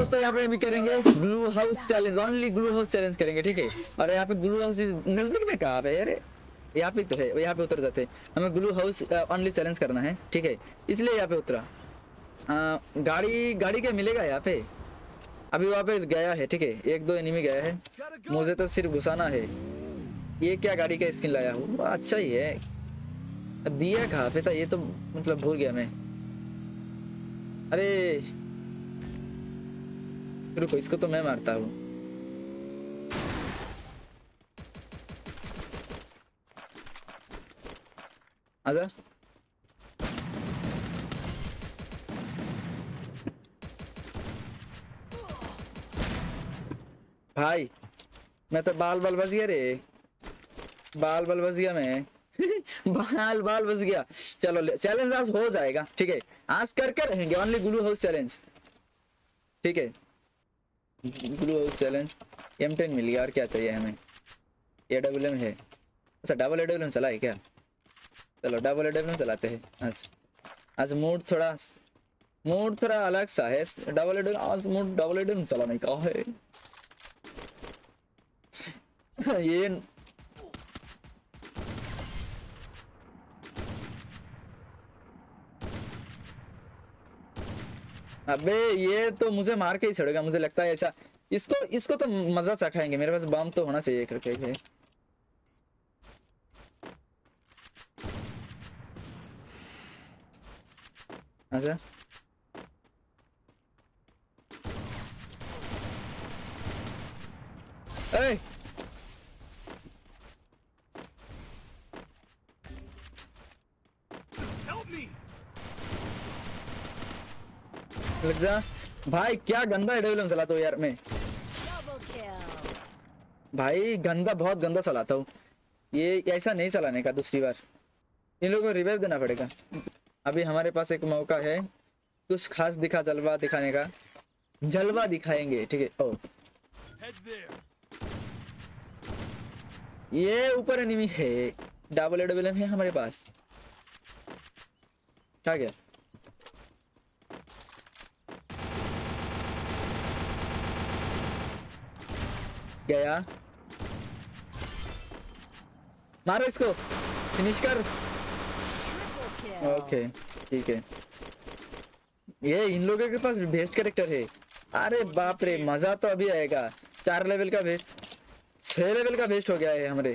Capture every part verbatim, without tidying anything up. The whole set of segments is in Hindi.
दोस्तों यहाँ पे भी करेंगे glue house challenge, only glue house challenge करेंगे, ठीक है। और यहाँ पे ग्लू हाउस नजदीक में कहाँ पे यार, यहाँ पे तो है, यहाँ पे उतर जाते हैं। हमें ग्लू हाउस ओनली चैलेंज करना है, ठीक है, इसलिए यहाँ पे उतरा। आ, गाड़ी गाड़ी क्या मिलेगा यहाँ पे? अभी वहाँ पे गया है, ठीक है, एक दो एनिमी गया है, मुझे तो सिर्फ घुसाना है। ये क्या गाड़ी का स्किन लाया हूँ, अच्छा ही है। दिया कहाँ पे था ये तो, मतलब भूल गया मैं। अरे रुको, इसको तो मैं मारता हूँ। आजा। भाई मैं तो बाल बाल बच गया रे, बाल बाल बच गया मैं बाल बाल बच गया। चलो चैलेंज आज हो जाएगा, ठीक है, आज करके रहेंगे ओनली ग्लू हाउस चैलेंज, ठीक है। Glue house challenge. M ten मिल गया, और क्या चाहिए हमें? ए डब्ल्यू एम है, अच्छा डबल ए डब्ल्यू एम चला है क्या? चलो डबल ए डब्ल्यू एम चलाते हैं आज। आज मूड थोड़ा मूड थोड़ा अलग सा है, डबल ए डब्ल्यू आज mood double A W M चलाने का है ये अबे ये तो मुझे मार के ही छोड़ेगा, मुझे लगता है ऐसा। इसको इसको तो मजा चखाएंगे, मेरे पास बम तो होना चाहिए करके है। अच्छा अरे लग जा भाई, क्या गंदा एडब्ल्यूएम चलाता हूँ यार मैं, भाई गंदा, बहुत गंदा चलाता हूँ। ये ऐसा नहीं चलाने का दूसरी बार, इन लोगों को रिवाइव देना पड़ेगा। अभी हमारे पास एक मौका है, कुछ खास दिखा, जलवा दिखाने का, जलवा दिखाएंगे, ठीक है। ओ ये ऊपर एनिमी है, डबल एडब्ल्यूएम है हमारे पास, क्या गया? गया, मारो इसको, फिनिश कर। ओके ठीक है, ये इन लोगों के पास बेस्ट कैरेक्टर है। अरे बाप रे, मजा तो अभी आएगा। चार लेवल का बेस्ट, छह लेवल का बेस्ट हो गया है हमारे।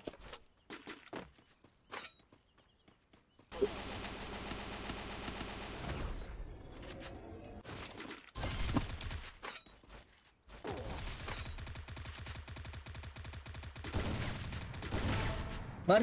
मर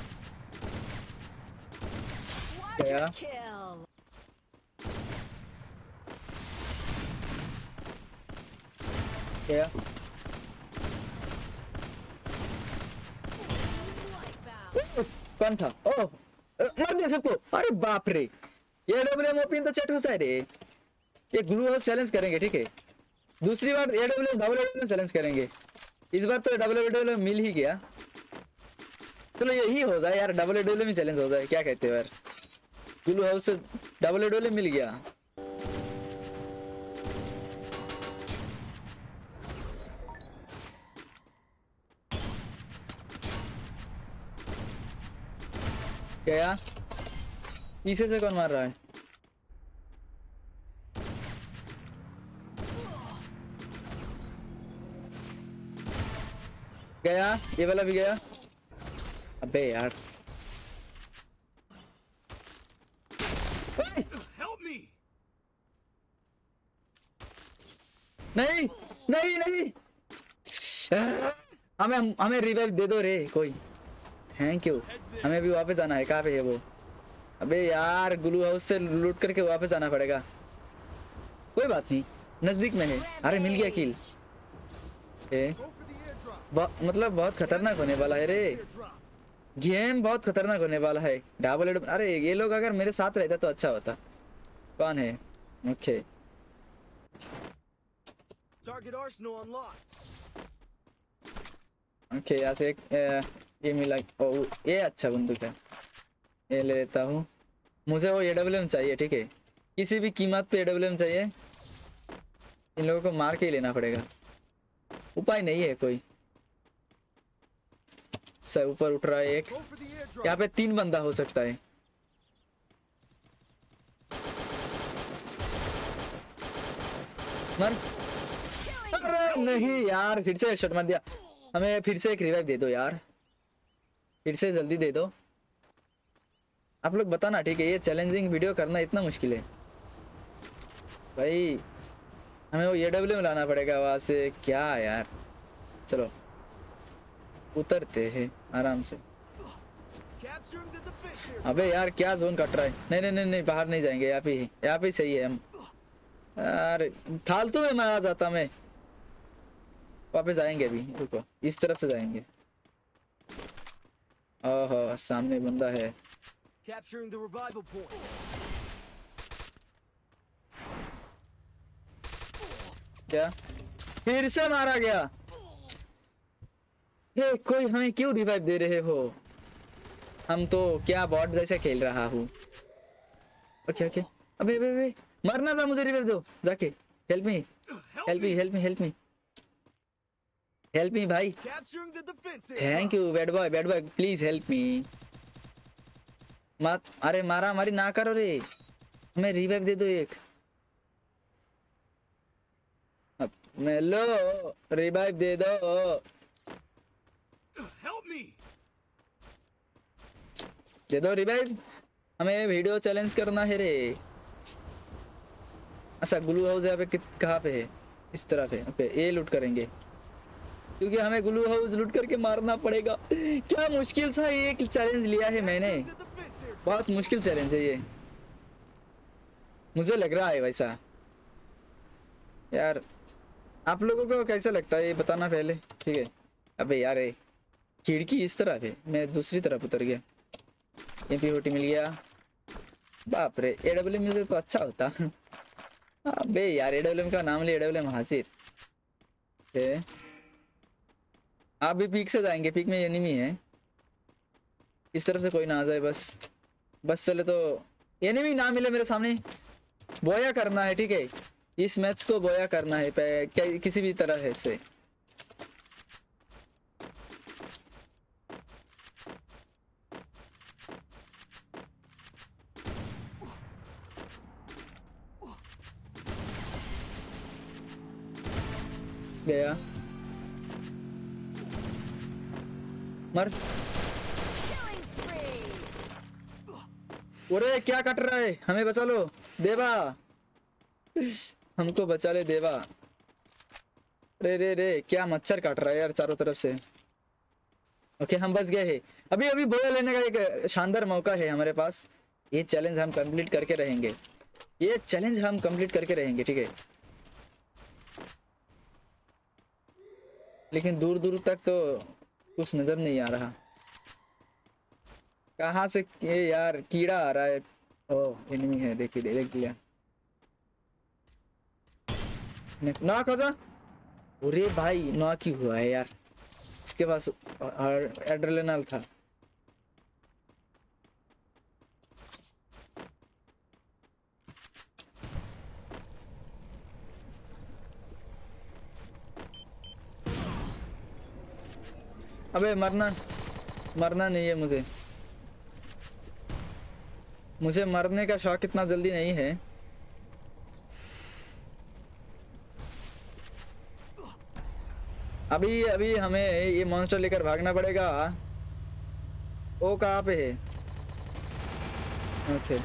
गया, गया। कौन था? ओह मर दिया सबको। अरे बाप रे, ये डब्ल्यूएम ओपन तो चैट होता है रे। ये ग्लू हाउस चैलेंज करेंगे, ठीक है, दूसरी बार एडब्ल्यूएम डबल एडब्ल्यूएम चैलेंज करेंगे। इस बार तो डबल एडब्ल्यूएम मिल ही गया, चलो यही हो जाए यार, डबल एडब्ल्यूएम ही चैलेंज हो जाए, क्या कहते हो यार? ग्लू हाउस से डबल एडब्ल्यूएम मिल गया। क्या पीछे से कौन मार रहा है? गया, ये वाला भी गया। अबे यार नहीं नहीं नहीं, हमें हमें रिवाइव दे दो रे कोई, थैंक यू। हमें भी वापस जाना है, कहाँ पे है वो? अबे यार ग्लू हाउस से लूट करके वापस जाना पड़ेगा, कोई बात नहीं, नजदीक में है। अरे मिल गया किल, मतलब बहुत खतरनाक होने वाला है रे, गेम बहुत खतरनाक होने वाला है। डबल एड, अरे ये लोग अगर मेरे साथ रहता तो अच्छा होता। कौन है? ओके ओके, यहाँ से एक ए, ये मिला। ओ ये अच्छा बंदूक है, ये ले लेता हूँ। मुझे वो एडब्ल्यूएम चाहिए, ठीक है, किसी भी कीमत पे एडब्ल्यूएम चाहिए। इन लोगों को मार के ही लेना पड़ेगा, उपाय नहीं है कोई। सर ऊपर उठ रहा है एक, यहाँ पे तीन बंदा हो सकता है। मर, अरे नहीं यार, फिर से हेडशॉट मार दिया। हमें फिर से एक रिवाइव दे दो यार, फिर से जल्दी दे दो। आप लोग बताना ठीक है, ये चैलेंजिंग वीडियो करना इतना मुश्किल है भाई। हमें वो ए डब्ल्यू में लाना पड़ेगा वहां से, क्या यार। चलो उतरते हैं आराम से। अबे यार क्या जोन कट रहा है। नहीं नहीं नहीं नहीं, बाहर नहीं जाएंगे, यहाँ पे ही, यहाँ पे सही है हम। यार फालतू में मारा जाता मैं। वापस जाएंगे अभी, रुको इस तरफ से जाएंगे। ओहो सामने बंदा है। क्या फिर से मारा गया। ये कोई हमें क्यों रिवाइव दे रहे हो? हम तो क्या बॉट जैसे खेल रहा हूँ। ओके ओके, अबे अबे अबे मरना था, मुझे रिवाइव दो जाके। Help me help me help me help me help me भाई। Thank you bad boy, bad boy please help me. मत, अरे मारा मारी ना करो रे, हमें रिवाइव दे दो एक। मैं लो रिवाइव दे दो, दे दो रिवाइव। हमें वीडियो चैलेंज करना है रे। अच्छा ग्लू हाउस यहाँ पे कहाँ पे है? इस तरफ है। ओके ये लूट करेंगे, क्योंकि हमें ग्लू हाउस लूट करके मारना पड़ेगा। क्या मुश्किल सा ये चैलेंज लिया है मैंने, बहुत मुश्किल चैलेंज है ये, मुझे लग रहा है वैसा। यार आप लोगों को कैसा लगता है ये बताना पहले, ठीक है। अबे यार खिड़की इस तरफ है, मैं दूसरी तरफ उतर गया। एमपी फोर्टी मिल गया। बाप रे, एडब्ल्यूएम मिलते तो अच्छा होता। अबे यार एडब्ल्यूएम का नाम ले, एडब्ल्यूएम हाजिर। आप भी पीक से जाएंगे, पीक में एनिमी है। इस तरफ से कोई ना आ जाए बस, बस चले तो। एनिमी ना मिले मेरे सामने, बोया करना है ठीक है। इस मैच को बोया करना है पे, किसी भी तरह है से। गया मर। अरे क्या कट रहा है, हमें बचा लो देवा, हमको बचा ले देवा। रे रे रे क्या मच्छर काट रहा है यार चारों तरफ से। ओके हम बच गए हैं। अभी अभी बोया लेने का एक शानदार मौका है हमारे पास। ये चैलेंज हम कंप्लीट करके रहेंगे, ये चैलेंज हम कंप्लीट करके रहेंगे ठीक है। लेकिन दूर दूर तक तो कुछ नजर नहीं आ रहा। कहाँ से ये यार कीड़ा आ रहा है। ओह एनिमी है, देखिए देख लिया। नॉक हो जा। अरे भाई नॉक ही हुआ है यार, इसके पास एड्रेनाल था। अबे मरना, मरना नहीं है मुझे, मुझे मरने का शौक इतना जल्दी नहीं है। अभी अभी हमें ये मॉन्स्टर लेकर भागना पड़ेगा। वो कहाँ पे है? ओके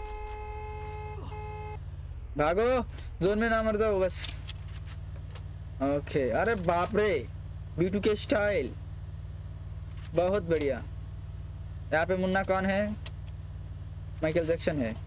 भागो, जोन में ना मर जाओ बस। ओके अरे बाप रे, बी टू के स्टाइल बहुत बढ़िया। यहाँ पे मुन्ना कौन है? माइकल जैक्सन है।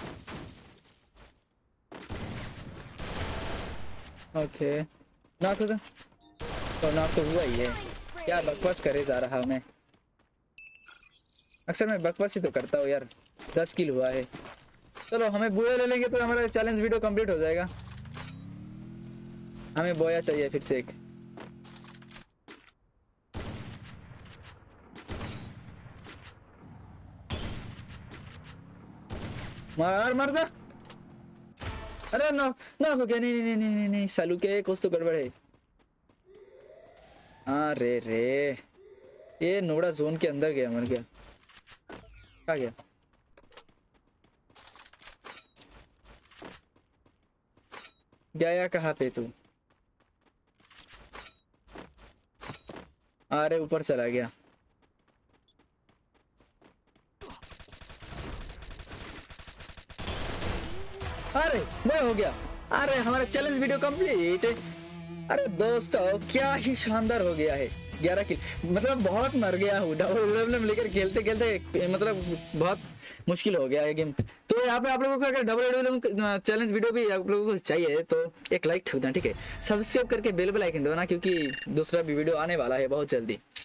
ओके नॉक हो जा, तो नॉक तो हुआ ही है। क्या बकवास करे जा रहा मैं, अक्सर मैं बकवास ही तो करता हूँ यार। दस किल हुआ है। चलो हमें बोया ले लेंगे तो हमारा चैलेंज वीडियो कंप्लीट हो जाएगा। हमें बोया चाहिए फिर से एक। मार मर जा। अरे ना ना हो गया, नहीं नहीं नहीं नहीं नहीं सालू के कुछ तो गड़बड़ है। अरे रे ये नोड़ा जोन के अंदर गया, मर गया। क्या गया? गया कहाँ पे तू? अरे ऊपर चला गया। अरे मैं हो गया। अरे हमारा चैलेंज वीडियो कंप्लीट। अरे दोस्तों क्या ही शानदार हो गया है। ग्यारह किल, मतलब बहुत मर गया हूँ डबल लेकर खेलते खेलते, मतलब बहुत मुश्किल हो गया है गेम। तो यहाँ पे आप लोगों को अगर डबल चैलेंज वीडियो भी आप लोगों को चाहिए तो एक लाइक ठोक देना, ठीक है। सब्सक्राइब करके बेल बेल आइकन दबाना, क्योंकि दूसरा भी वीडियो आने वाला है बहुत जल्दी।